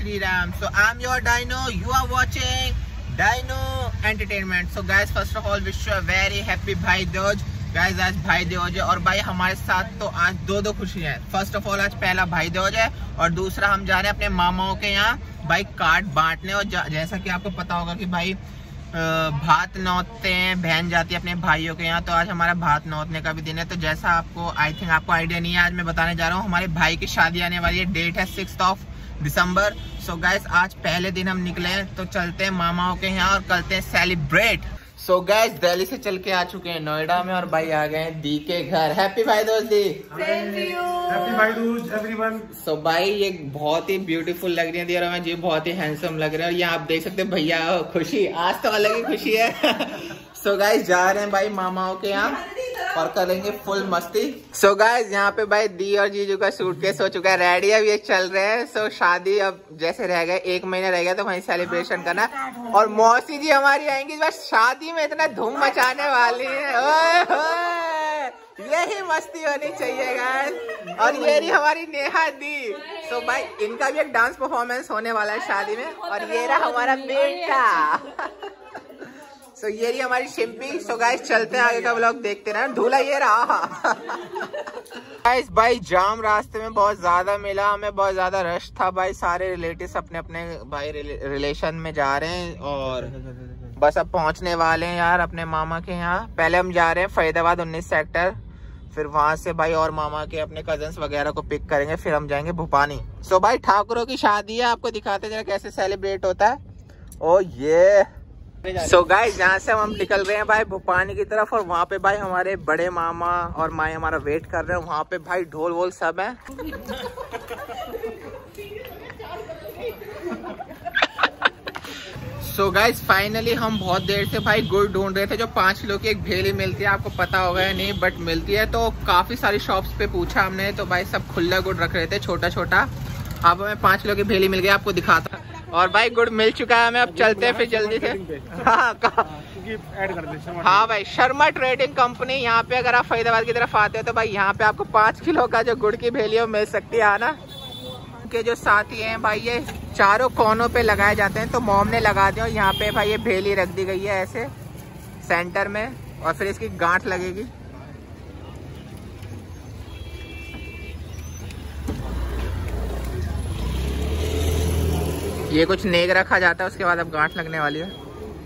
Shri Ram. So I'm your Dyno. You are watching Dyno Entertainment. So guys, first of all, wish you a very happy भाई Dooj. Guys, आज भाई दूज है और भाई हमारे साथ तो आज दो खुशियाँ हैं. फर्स्ट ऑफ ऑल आज पहला भाई दूज है और दूसरा हम जा रहे हैं अपने मामाओं के यहाँ भाई कार्ड बांटने. और जैसा कि आपको पता होगा कि भाई भात नौतते हैं, बहन जाती है अपने भाइयों के यहाँ, तो आज हमारा भात नौतने का भी दिन है. तो जैसा आपको आई थिंक आपको आइडिया नहीं है, आज मैं बताने जा रहा हूँ हमारे भाई की शादी आने वाली है. डेट है 6 दिसंबर. सो गाइस, आज पहले दिन हम निकले हैं तो चलते हैं मामाओं के यहाँ और करते हैं सेलिब्रेट. सो गाइस, दिल्ली से चल के आ चुके हैं नोएडा में और भाई आ गए हैं दी के घर. हैप्पी भाई दूज दी. हैप्पी भाई दूज एवरीवन. सो भाई ये बहुत ही ब्यूटीफुल लग रही है दी और मैं जी बहुत ही हैंडसम लग रहे हैं. और ये आप देख सकते हैं भैया खुशी, आज तो अलग ही खुशी है. सो गाइस, जा रहे हैं भाई मामाओं के यहाँ और करेंगे फुल मस्ती. सो गाइस, यहाँ पे भाई दी और जीजू का सूटकेस हो चुका है रेडी. अब ये चल रहे हैं. सो शादी अब जैसे रह गए, 1 महीना रह गया तो वहीं सेलिब्रेशन करना. और मौसी जी हमारी आएंगी बस. शादी में इतना धूम मचाने वाली है. ओए होए, यही मस्ती होनी चाहिए गाइस. और ये रही हमारी नेहा दी. सो भाई इनका भी एक डांस परफॉर्मेंस होने वाला है शादी में. और ये रहा हमारा बेटा. सो ये रही हमारी शिम्पी. सो गाइस, चलते हैं आगे का व्लॉग देखते रहे. धूला ये रहा. गाइस भाई जाम रास्ते में बहुत ज्यादा मिला हमें, बहुत ज्यादा रश था भाई. सारे रिलेटिव्स अपने अपने भाई रिलेशन में जा रहे हैं और बस अब पहुंचने वाले हैं यार अपने मामा के यहाँ. पहले हम जा रहे हैं फरीदाबाद 19 सेक्टर, फिर वहां से भाई और मामा के अपने कजन्स वगैरह को पिक करेंगे, फिर हम जाएंगे भूपानी. सो भाई ठाकुरों की शादी है, आपको दिखाते जरा कैसे सेलिब्रेट होता है. ओ ये सो गाइस, यहाँ से हम निकल रहे हैं भाई भूपानी की तरफ और वहाँ पे भाई हमारे बड़े मामा और माई हमारा वेट कर रहे हैं. वहाँ पे भाई ढोल वोल सब है. सो गाइस, फाइनली हम बहुत देर से भाई गुड़ ढूंढ रहे थे. जो 5 किलो की एक भेली मिलती है, आपको पता होगा या नहीं, बट मिलती है. तो काफी सारी शॉप्स पे पूछा हमने तो भाई सब खुला गुड़ रख रहे थे, छोटा छोटा. अब हमें 5 किलो की भेली मिल गई, आपको दिखाता. और भाई गुड़ मिल चुका है हमें. अब चलते हैं फिर जल्दी से. हाँ भाई, शर्मा ट्रेडिंग कंपनी. यहाँ पे अगर आप फरीदाबाद की तरफ आते हो तो भाई यहाँ पे आपको 5 किलो का जो गुड़ की भेली मिल सकती है ना. के जो साथी हैं भाई ये चारों कोनों पे लगाए जाते हैं, तो मॉम ने लगा दिया. और यहाँ पे भाई ये भेली रख दी गई है ऐसे सेंटर में और फिर इसकी गांठ लगेगी. ये कुछ नेग रखा जाता है, उसके बाद अब गांठ लगने वाली है.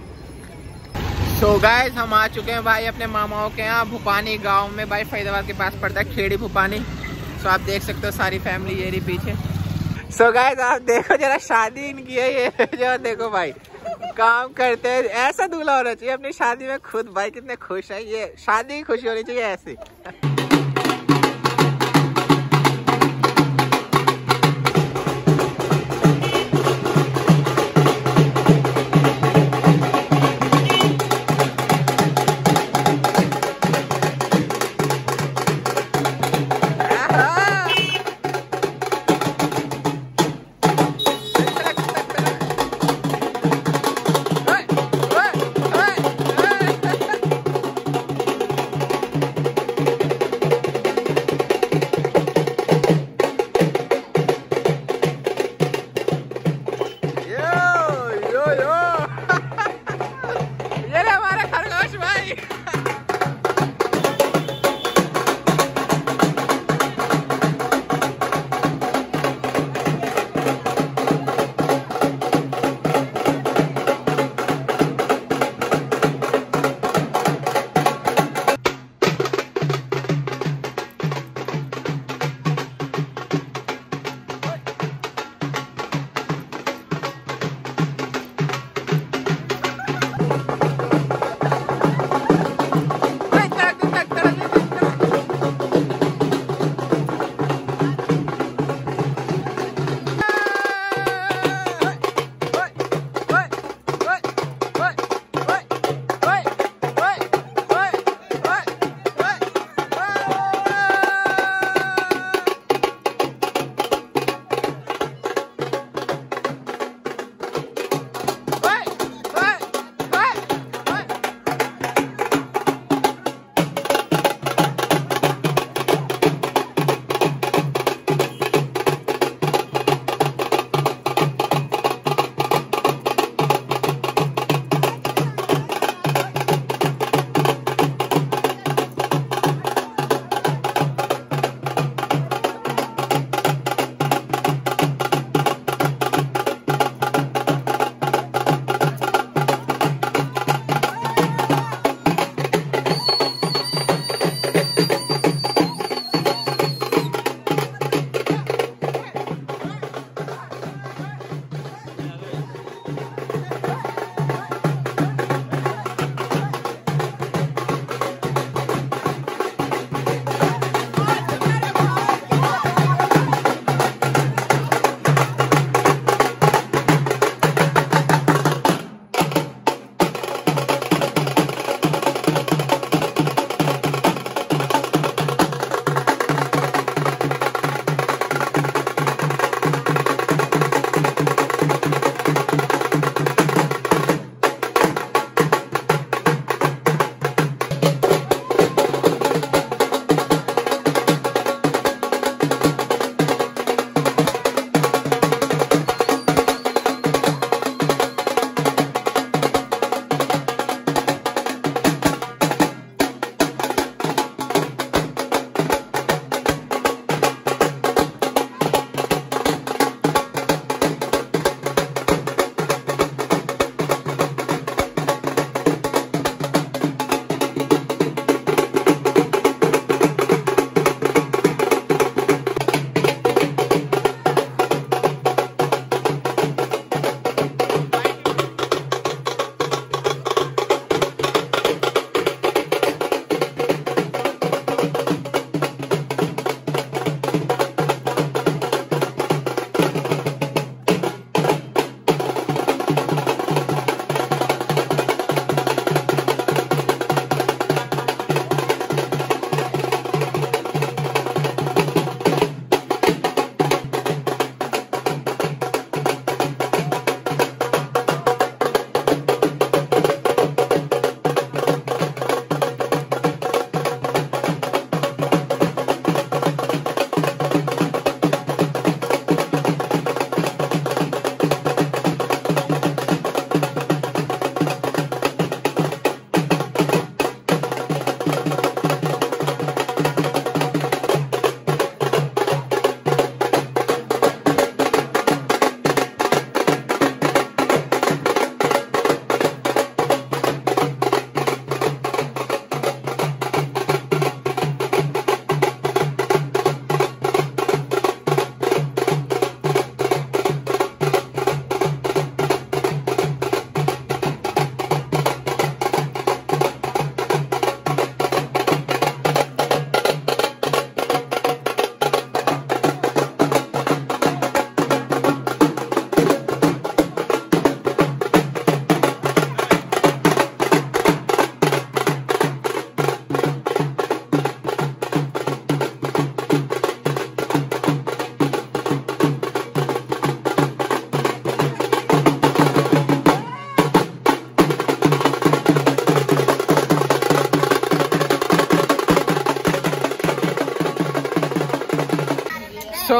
सो गाइस, हम आ चुके हैं भाई अपने मामाओं के यहाँ भूपानी गांव में. भाई फरीदाबाद के पास पड़ता है, खेड़ी भूपानी. सो आप देख सकते हो सारी फैमिली ये रही पीछे. सो गाइस, आप देखो जरा शादी इनकी है ये. जो देखो भाई काम करते हैं, ऐसा दूल्हा होना चाहिए अपनी शादी में खुद. भाई कितने खुश है, ये शादी की खुशी होनी चाहिए ऐसी.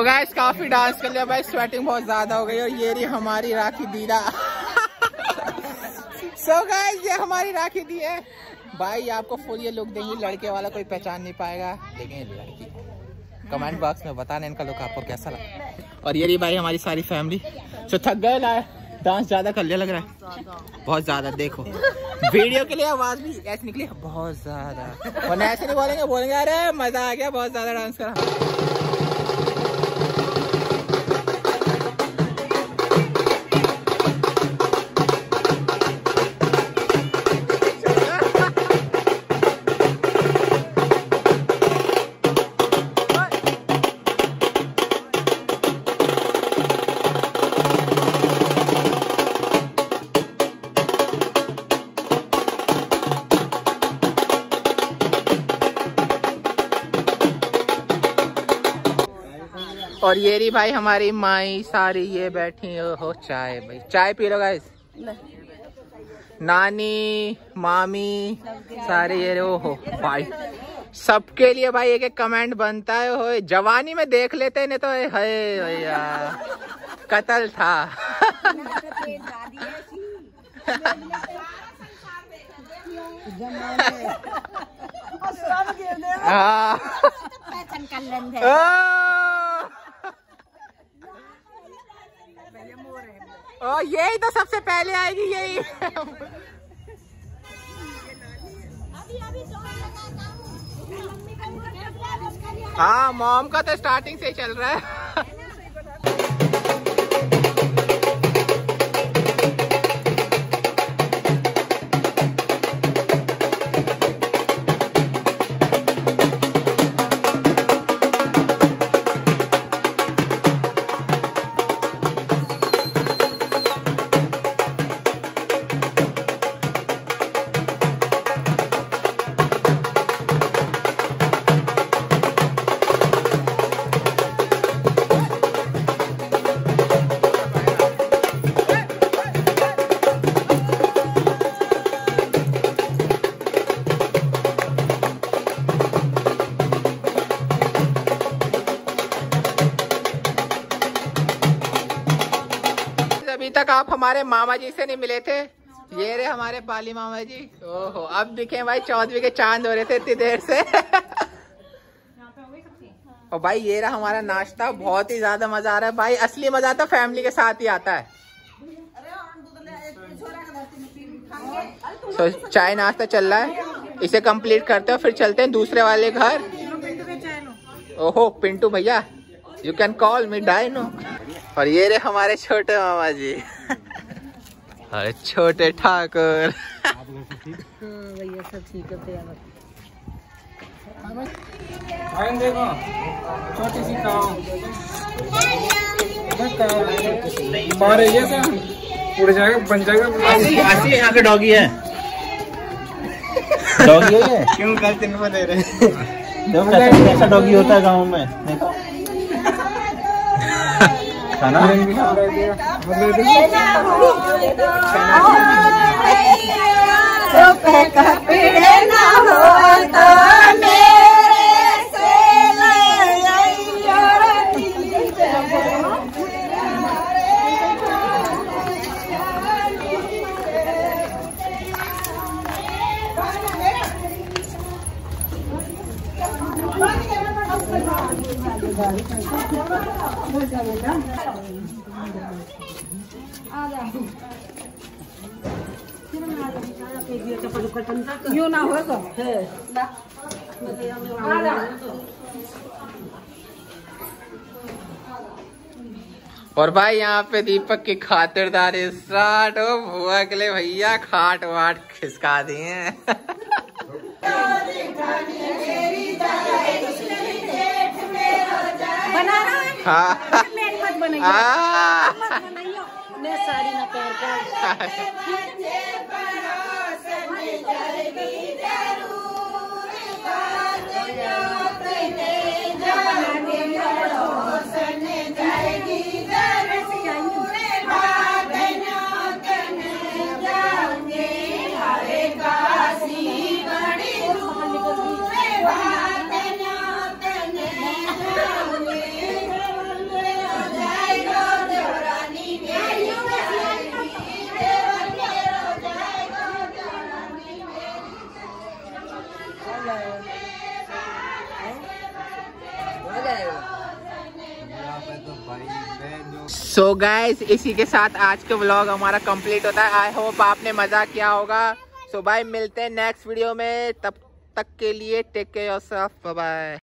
गाइस काफी डांस कर लिया भाई, स्वेटिंग बहुत ज्यादा हो गई। और ये रही हमारी राखी दीदा। सो गाइस ये हमारी राखी दी है भाई, आपको फुल ये लुक देंगी, लड़के वाला कोई पहचान नहीं पाएगा। देखें लड़की, कमेंट बॉक्स में बताना इनका लुक आपको कैसा लगा। और ये रही भाई हमारी सारी फैमिली। तो थक गए ना, डांस ज्यादा कर लिया लग रहा है, बहुत ज्यादा। देखो वीडियो के लिए आवाज भी ऐसे निकली बहुत ज्यादा, वरना ऐसे नहीं बोलेंगे, बोलेंगे अरे मजा आ गया, बहुत ज्यादा डांस करा। और ये रही भाई हमारी माई सारी ये बैठी हो, चाय भाई चाय पी लो गाइस। नानी मामी सारे ये हो भाई, सबके लिए भाई एक एक कमेंट बनता है। हो जवानी में देख लेते नहीं तो है भैया कत्ल था। ओ यही तो सबसे पहले आएगी यही। हाँ मॉम का तो स्टार्टिंग से ही चल रहा है। अभी तक आप हमारे मामा जी से नहीं मिले थे, ये रहे हमारे पाली मामा जी। ओहो अब दिखे भाई, 14वीं के चांद हो रहे थे इतनी देर से। और भाई ये रहा हमारा नाश्ता, बहुत ही ज्यादा मजा आ रहा है भाई। असली मजा तो फैमिली के साथ ही आता है। तो चाय नाश्ता चल रहा है, इसे कंप्लीट करते हो फिर चलते हैं दूसरे वाले घर। ओहो पिंटू भैया, you can call me Dino. और ये रहे हमारे छोटे मामा जी। अरे छोटे ठाकुर। भैया सब ठीक है। देखो छोटी सी हमारे ये उड़ जाएगा, बन जाएगा। आसी यहाँ के डॉगी है। डॉगी है क्यों कल दिन में दे रहे। देखो कैसा डॉगी होता है गाँव में, देखो खाना यूँ ना होगा। और भाई यहाँ पे दीपक की खातिरदारी स्टार्ट हो। बुआ के लिए भैया खाट वाट खिसका दिए। हाँ मेरी मत बनाइए, मैं साड़ी ना पहन कर। सो गाइस इसी के साथ आज का व्लॉग हमारा कंप्लीट होता है। आई होप आपने मजा किया होगा। सो भाई मिलते हैं नेक्स्ट वीडियो में, तब तक के लिए take care yourself, bye bye.